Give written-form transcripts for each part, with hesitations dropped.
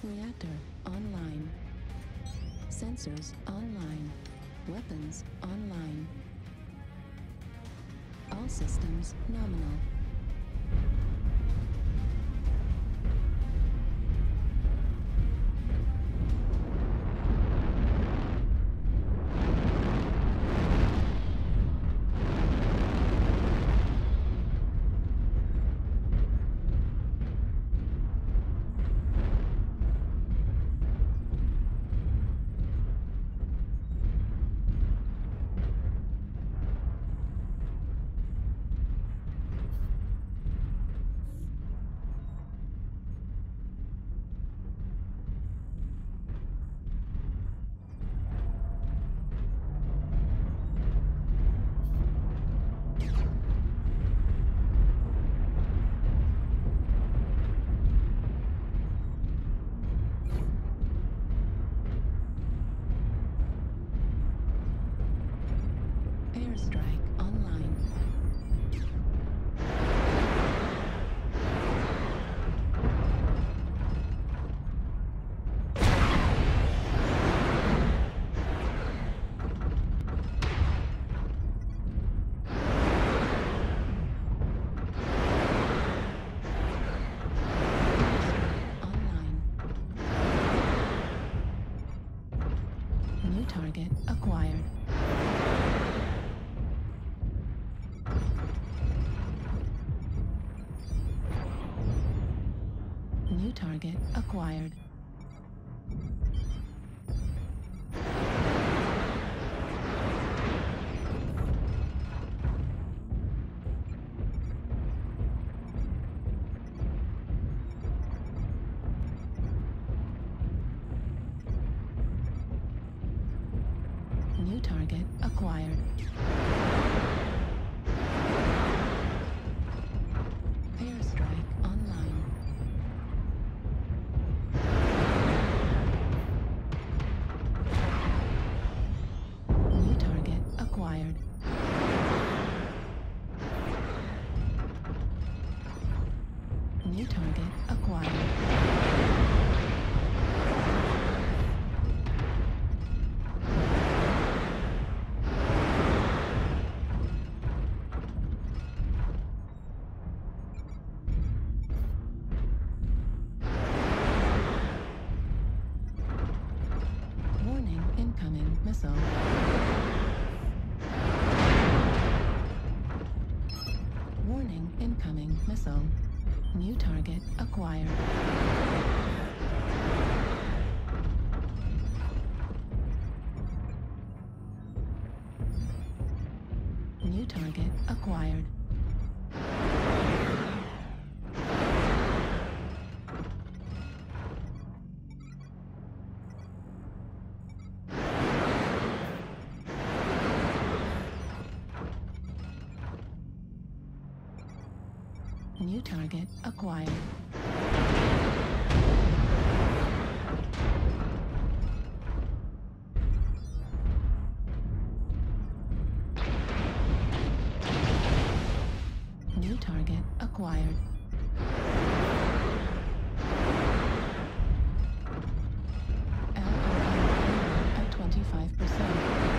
Reactor online. Sensors online. Weapons online. All systems nominal. Airstrike online. Online. New target acquired. New target acquired. New target acquired. Airstrike online. New target acquired. New target acquired. Warning, incoming missile. Warning, incoming missile. New target acquired. New target acquired. New target acquired. New target acquired. LRM at 25%.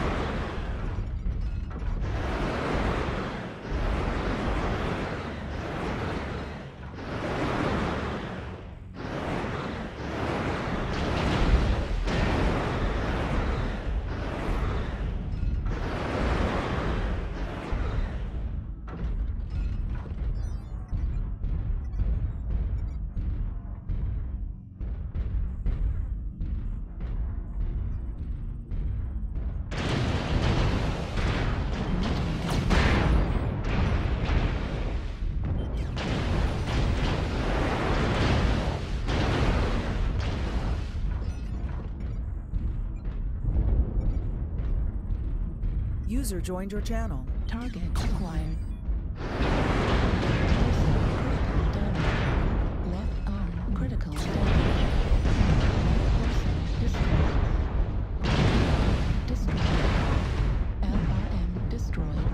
User joined your channel. Target acquired. Left arm critical damage. Destroyed. LRM destroyed.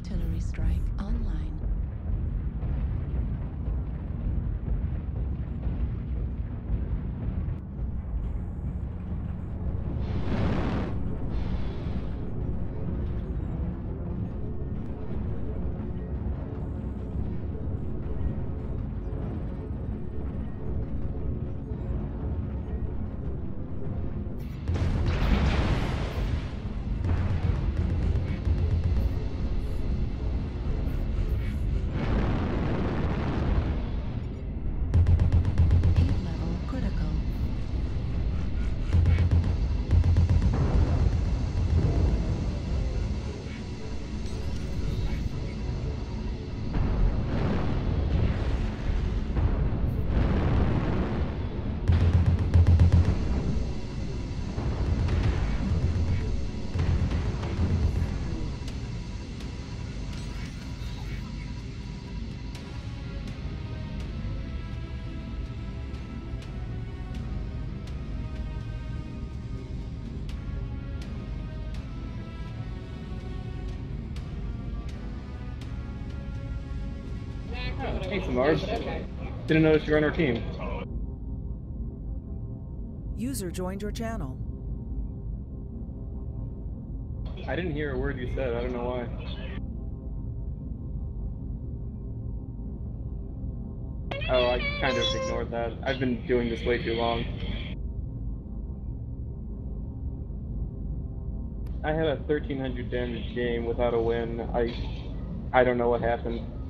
Artillery strike online. Heat level critical. Thanks, Mars. Didn't notice you're on our team. User joined your channel. I didn't hear a word you said. I don't know why. Oh, I kind of ignored that. I've been doing this way too long. I had a 1300 damage game without a win. I don't know what happened.